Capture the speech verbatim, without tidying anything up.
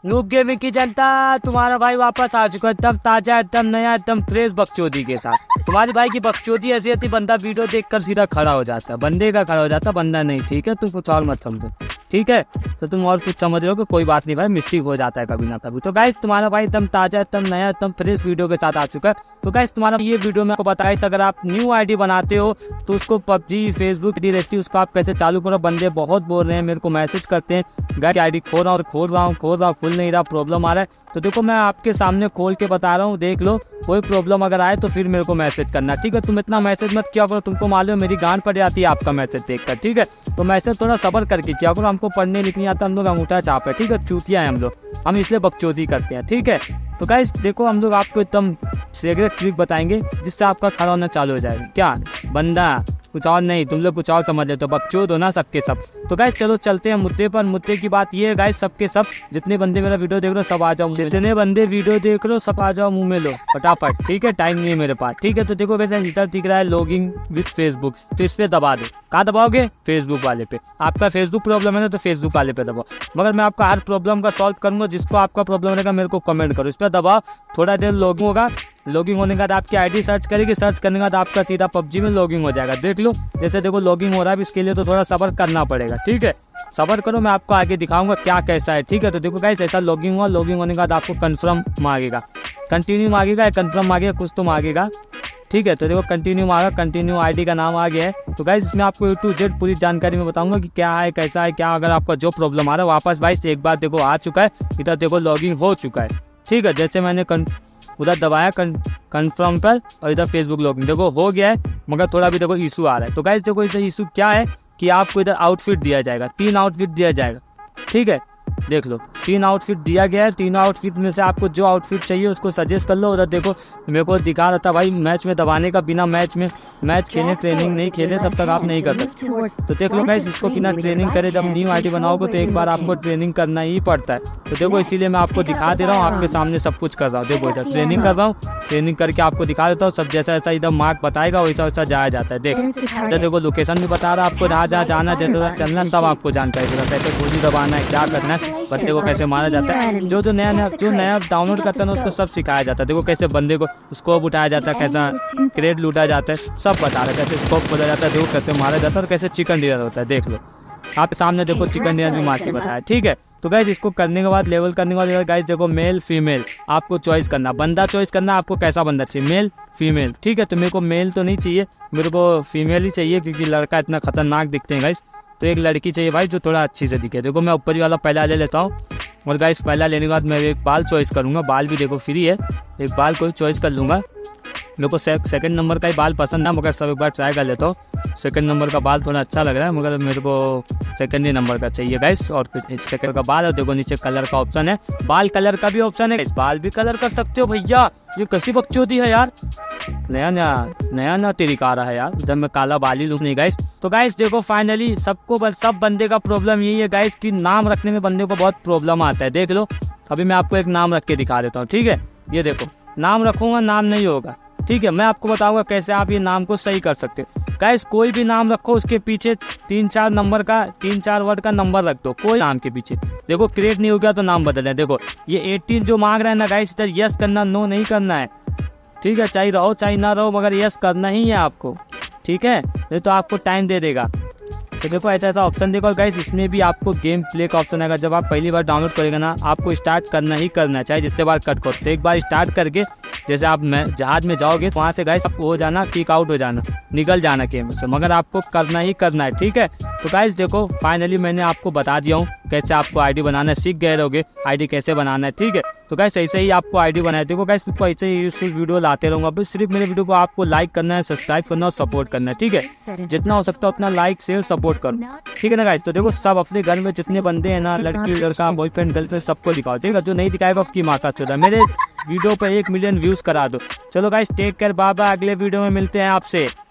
Noob gaming की जनता, तुम्हारा भाई वापस आ चुका है, एकदम ताजा, एकदम नया, एकदम फ्रेश बकचोदी के साथ। तुम्हारे भाई की बकचोदी ऐसी होती, बंदा वीडियो देखकर सीधा खड़ा हो जाता है, बंदे का खड़ा हो जाता है, बंदा नहीं। ठीक है, तुम कुछ और मत समझो, ठीक है? तो तुम और कुछ समझ रहे हो कि कोई बात नहीं भाई, मिस्टेक हो जाता है कभी ना कभी। तो गाइस तुम्हारा भाई एकदम ताजा, एकदम नया, एकदम फ्रेश वीडियो के साथ आ चुका है। तो गाइस तुम्हारा ये वीडियो में आपको बताया, अगर आप न्यू आईडी बनाते हो तो उसको पबजी फेसबुक आईडी रहती है, उसको आप कैसे चालू करो। बंदे बहुत बोल रहे हैं, मेरे को मैसेज करते हैं, गाइस आईडी खोल रहा हूँ खोल रहा हूँ खोल रहा हूँ खुल नहीं रहा, प्रॉब्लम आ रहा है। तो देखो मैं आपके सामने खोल के बता रहा हूँ, देख लो। कोई प्रॉब्लम अगर आए तो फिर मेरे को मैसेज करना, ठीक है? तुम इतना मैसेज मत किया करो, तुमको मालूम मेरी गांड पड़ जाती है आपका मैसेज देखकर, ठीक है? तो मैसेज थोड़ा सब्र करके किया करो, हमको पढ़ने लिखने आता, हम लोग अंगूठा चाप है, ठीक है? चूतिया है हम लोग, हम इसलिए बकचोदी करते हैं, ठीक है? तो गाइस देखो हम लोग आपको एकदम सीक्रेट ट्रिक बताएंगे जिससे आपका खड़ा होना चालू हो जाएगा। क्या बंदा, कुछ और नहीं, तुम लोग कुछ और समझ लेते हो, बकचोद हो ना सबके सब। तो गाइस चलो चलते हैं मुद्दे पर। मुद्दे की बात ये है गाइस, सबके सब जितने बंदे मेरा वीडियो देख रहे हो सब आ जाओ, जितने बंदे वीडियो देख रहे हो सब आ जाओ, मुंह में लो फटाफट, ठीक है? टाइम नहीं है मेरे पास, ठीक है? तो देखो कैसे इधर दिख रहा है लॉगिंग विद फेसबुक, तो इस पे दबा दो। कहाँ दबाओगे? फेसबुक वाले पे। आपका फेसबुक प्रॉब्लम है ना, तो फेसबुक वाले पे दबाओ। मगर मैं आपका हर प्रॉब्लम का सॉल्व करूंगा, जिसको आपका प्रॉब्लम रहेगा मेरे को कमेंट करो, इस पर दबाओ। थोड़ा देर लॉगिंग होगा, लॉगिंग होने के बाद आपकी आईडी सर्च करेगी, सर्च करने के बाद आपका सीधा पबजी में लॉगिंग हो जाएगा। देख लो जैसे देखो लॉगिंग हो रहा है, इसके लिए तो थोड़ा सब्र करना पड़ेगा, ठीक है? सब्र करो, मैं आपको आगे दिखाऊंगा क्या कैसा है, ठीक है? तो देखो गाइस ऐसा लॉगिंग हुआ, लॉगिंग होने के बाद आपको कंफर्म मांगेगा, कंटिन्यू मांगेगा, कंफर्म मांगेगा, कुछ तो मांगेगा, ठीक है? तो देखो कंटिन्यू मांगा, कंटिन्यू आईडी का नाम आ गया है। तो गाइस इसमें आपको ए टू जेड पूरी जानकारी में बताऊंगा कि क्या है कैसा है क्या। अगर आपका जो प्रॉब्लम आ रहा है वापस भाई एक बार देखो आ चुका है, इधर देखो लॉगिंग हो चुका है, ठीक है? जैसे मैंने उधर दबाया कंफर्म पर और इधर फेसबुक लॉगिन देखो हो गया है, मगर थोड़ा भी देखो इशू आ रहा है। तो गाइस देखो इधर इशू क्या है कि आपको इधर आउटफिट दिया जाएगा, तीन आउटफिट दिया जाएगा, ठीक है? देख लो तीन आउटफिट दिया गया है, तीनों आउटफिट में से आपको जो आउटफिट चाहिए उसको सजेस्ट कर लो। उधर देखो मेरे को दिखा रहा था भाई मैच में दबाने का, बिना मैच में मैच खेले ट्रेनिंग नहीं खेले तब तक आप नहीं कर सकते। तो देख लो गाइस इसको बिना ट्रेनिंग करे जब न्यू आईडी बनाओगे तो एक बार आपको ट्रेनिंग करना ही पड़ता है। तो देखो इसीलिए मैं आपको दिखा दे रहा हूँ, आपके सामने सब कुछ कर रहा हूँ। देखो इधर ट्रेनिंग कर रहा हूँ, ट्रेनिंग करके आपको दिखा देता हूँ सब, जैसा जैसा इधर मार्क बताएगा वैसा वैसा जाया जाता है। देख इधर देखो लोकेशन भी बता रहा है आपको, जहाँ जहाँ जाना जैसे चलना तब आपको जानकारी देगा, कैसे गोली दबाना है, क्या करना है, बच्चे को कैसे मारा जाता है। जो जो नया नया जो नया डाउनलोड करता है उसको सब सिखाया जाता है। देखो कैसे बंदे को स्कोप उठाया जाता है, कैसा क्रेड लूटा जाता है, सब बता रहा है, कैसे स्कोप खोला जाता है, देखो कैसे मारा जाता है और कैसे चिकन डिनर होता है। देख लो आपके सामने देखो चिकन डिनर भी मासी बताया, ठीक है? तो गाइस इसको करने के बाद लेवल करने के बाद गाइस देखो मेल फीमेल आपको चॉइस करना, बंदा चॉइस करना आपको कैसा बंदा चाहिए, मेल फीमेल, ठीक है? तो मेरे को मेल तो नहीं चाहिए, मेरे को फीमेल ही चाहिए क्योंकि लड़का इतना खतरनाक दिखते हैं गाइस। तो एक लड़की चाहिए भाई जो थोड़ा अच्छी से दिखे। देखो मैं ऊपर वाला पहला ले लेता हूँ और गाइस पहला लेने के बाद मैं एक बाल चॉइस करूँगा, बाल भी देखो फ्री है, एक बाल कोई चॉइस कर लूँगा। मेरे को सेकंड नंबर का ही बाल पसंद है, मगर सब एक बार ट्राई कर लेता हूँ। सेकंड नंबर का बाल थोड़ा अच्छा लग रहा है, मगर मेरे को सेकंड ही नंबर का चाहिए गाइस। और सेकंड का बाल, और देखो नीचे कलर का ऑप्शन है, बाल कलर का भी ऑप्शन है, बाल भी कलर कर सकते हो भैया। ये कैसी बकचोदी है यार, नया नया नया नया तरीका आ रहा है यार, जब मैं काला बाल ही लूँ नहीं गाइस। तो गाइस देखो फाइनली सबको सब बंदे का प्रॉब्लम यही है गाइस कि नाम रखने में बंदे को बहुत प्रॉब्लम आता है। देख लो अभी मैं आपको एक नाम रख के दिखा देता हूँ, ठीक है? ये देखो नाम रखूँगा, नाम नहीं होगा, ठीक है? मैं आपको बताऊंगा कैसे आप ये नाम को सही कर सकते हो। गाइस कोई भी नाम रखो उसके पीछे तीन चार नंबर का तीन चार वर्ड का नंबर रख दो, कोई नाम के पीछे। देखो क्रिएट नहीं हो गया तो नाम बदल है। देखो ये अठारह जो मांग रहा है ना गाइस, इधर यस करना, नो नहीं करना है, ठीक है? चाहे रहो चाहे ना रहो मगर यस करना ही है आपको, ठीक है? नहीं तो आपको टाइम दे देगा। तो देखो ऐसा ऐसा ऑप्शन देखो। और गाइस इसमें भी आपको गेम प्ले का ऑप्शन आएगा, जब आप पहली बार डाउनलोड करेगा ना आपको स्टार्ट करना ही करना है, चाहे जितने बार कट करो। तो एक बार स्टार्ट करके जैसे आप मैं जहाज में जाओगे वहाँ से गाइस हो जाना, किक आउट हो जाना, निकल जाना गेम से, मगर आपको करना ही करना है, ठीक है? तो गाइस देखो फाइनली मैंने आपको बता दिया हूँ कैसे आपको आईडी बनाना है, सीख गए रहोगे आईडी कैसे बनाना है, ठीक है? तो गाइस ऐसे ही आपको आईडी बनाए। देखो गाइस आपको ऐसे ही यूजफुल वीडियो लाते रहूँगा, बस सिर्फ मेरे वीडियो को आपको लाइक करना है, सब्सक्राइब करना और सपोर्ट करना है, ठीक है? जितना हो सकता है उतना लाइक शेयर सपोर्ट करो, ठीक है ना गाइस? तो देखो सब अपने घर में जितने बंदे हैं ना, लड़की लड़का बॉयफ्रेंड गर्लफ्रेंड सबको दिखाओ, ठीक है? जो नहीं दिखाएगा उसकी माँ का चौदह। मेरे वीडियो पर एक मिलियन व्यूज करा दो। चलो guys take care, bye bye, अगले वीडियो में मिलते हैं आपसे।